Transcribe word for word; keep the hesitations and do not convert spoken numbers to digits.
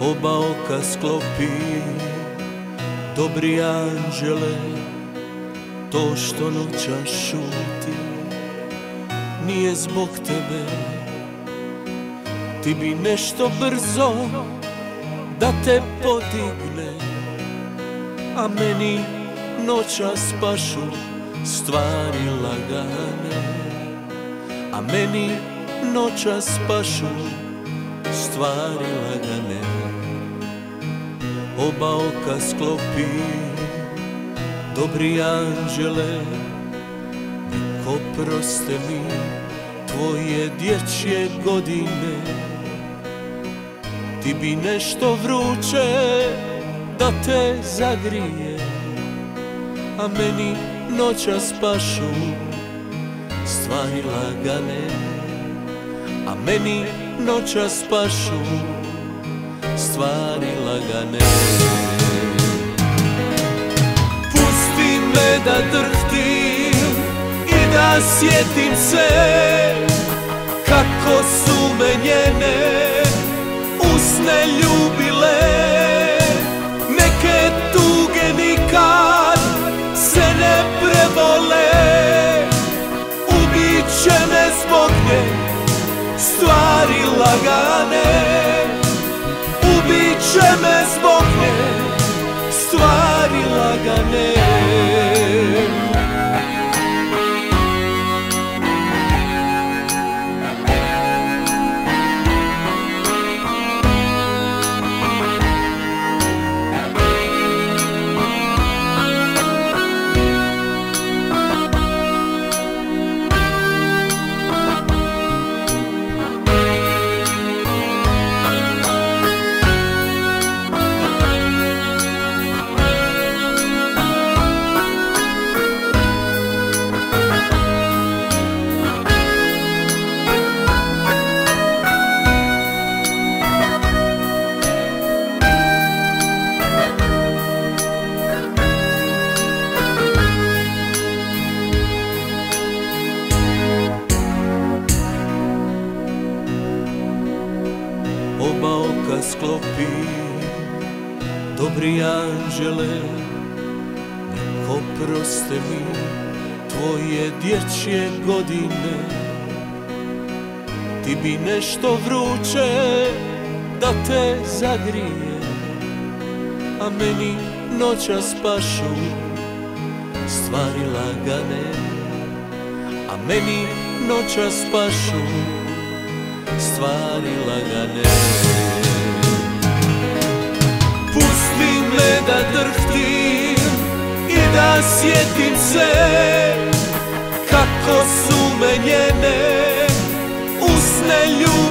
oba oka sklopi, dobri anđele, to što noćas šuti, nije zbog tebe. Ti bi nešto brzo da te podigne, a meni noćas pašu stvari lagane, a meni noćas pašu stvari lagane. Oba oka sklopi, dobri anđele, nek oproste mi tvoje dječje godine. Ti bi nešto vruće da te zagrije, a meni noćas pašu stvari lagane, a meni noćas pašu stvari lagane. Pusti me da drhtim i da sjetim se kako su me njene usne ljubile. Neke tuge nikad se ne prebole, ubit će me zbog nje stvari lagane, ubit će me zbog nje stvari lagane. Oba oka sklopi, dobri anđele, nek oproste mi tvoje dječje godine. Ti bi nešto vruće da te zagrije, a meni noćas pašu stvari lagane, a meni noćas pašu stvari lagane. Pusti me da drhtim i da sjetim se kako su me njene usne ljubile.